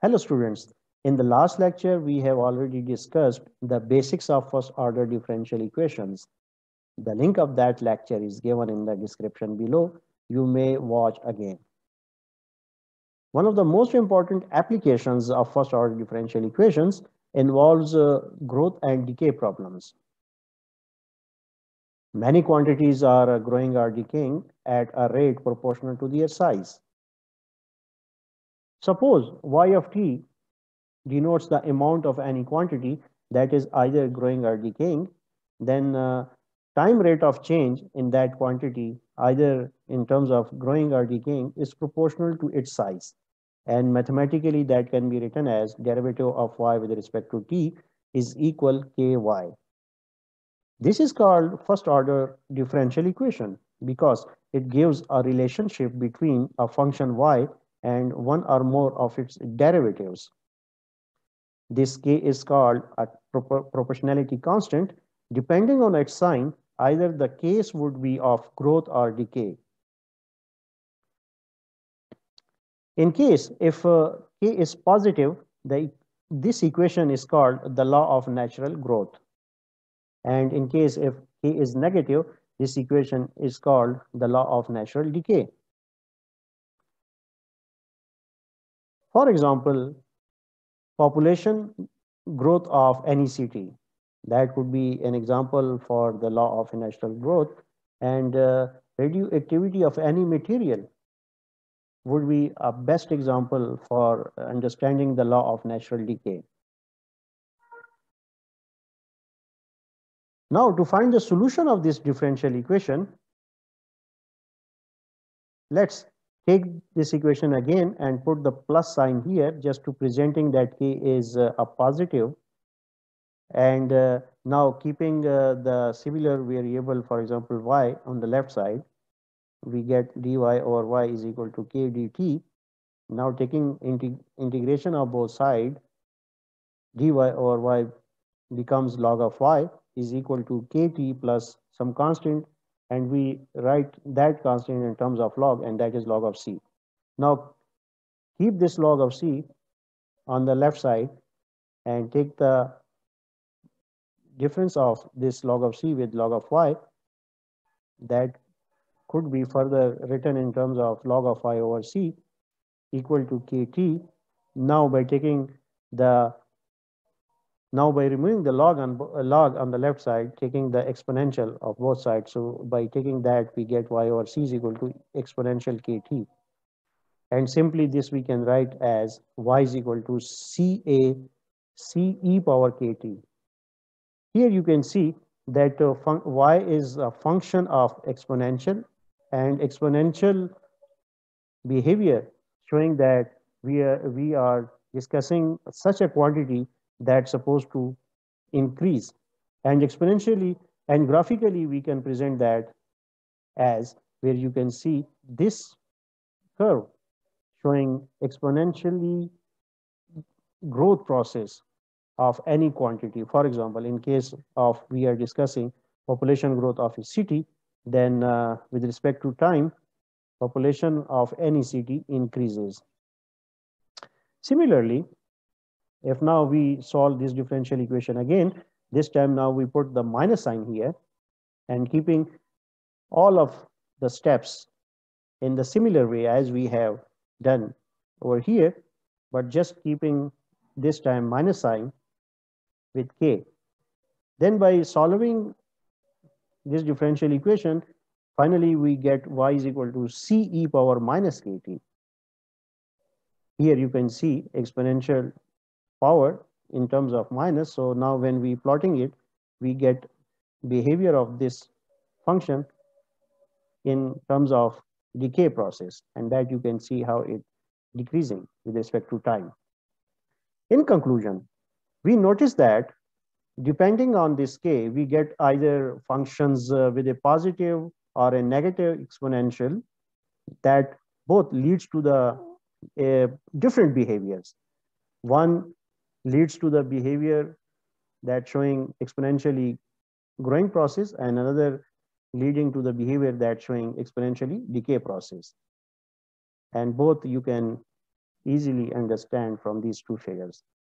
Hello students, in the last lecture we have already discussed the basics of first order differential equations. The link of that lecture is given in the description below. You may watch again. One of the most important applications of first order differential equations involves growth and decay problems. Many quantities are growing or decaying at a rate proportional to their size. Suppose y of t denotes the amount of any quantity that is either growing or decaying, then time rate of change in that quantity, either in terms of growing or decaying, is proportional to its size. And mathematically, that can be written as derivative of y with respect to t is equal ky. This is called first order differential equation because it gives a relationship between a function y and one or more of its derivatives. This k is called a proportionality constant. Depending on its sign, either the case would be of growth or decay. In case if k is positive, this equation is called the law of natural growth. And in case if k is negative, this equation is called the law of natural decay. For example, population growth of any city. That could be an example for the law of natural growth, and radioactivity of any material would be a best example for understanding the law of natural decay. Now, to find the solution of this differential equation, let's take this equation again and put the plus sign here just to presenting that k is a positive. And now keeping the similar variable, for example, y on the left side, we get dy over y is equal to k dt. Now taking integration of both sides, dy over y becomes log of y is equal to kt plus some constant, and we write that constant in terms of log, and that is log of c. Now keep this log of c on the left side and take the difference of this log of c with log of y. That could be further written in terms of log of y over c equal to kt. Now by removing the log on the left side, taking the exponential of both sides. So by taking that, we get y over c is equal to exponential kt. And simply this we can write as y is equal to ca c e power kt. Here you can see that y is a function of exponential, and exponential behavior showing that we are discussing such a quantity that's supposed to increase. And exponentially and graphically, we can present that as where you can see this curve showing exponentially growth process of any quantity. For example, in case of we are discussing population growth of a city, then with respect to time, population of any city increases. Similarly, if now we solve this differential equation again, this time now we put the minus sign here and keeping all of the steps in the similar way as we have done over here, but just keeping this time minus sign with k. Then by solving this differential equation, finally we get y is equal to c e power minus kt. Here you can see exponential power in terms of minus. So now when we plotting it, we get behavior of this function in terms of decay process, and that you can see how it decreasing with respect to time. In conclusion, we notice that depending on this k, we get either functions with a positive or a negative exponential that both leads to the different behaviors. One leads to the behavior that showing exponentially growing process, and another leading to the behavior that showing exponentially decay process. And both you can easily understand from these two figures.